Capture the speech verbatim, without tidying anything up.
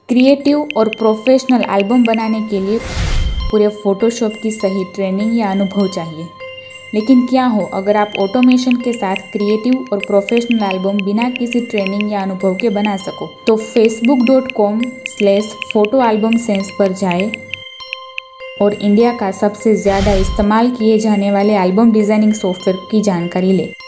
Creative और professional album बनाने के लिए पूरे फोटोशॉप की सही ट्रेनिंग या अनुभव चाहिए। लेकिन क्या हो अगर आप ऑटोमेशन के साथ क्रिएटिव और प्रोफेशनल एल्बम बिना किसी ट्रेनिंग या अनुभव के बना सको? तो facebook dot com slash photo album सेंस पर जाए और इंडिया का सबसे ज़्यादा इस्तेमाल किए जाने वाले एल्बम डिज़ाइनिंग सॉफ्टवेयर की जानकारी ले।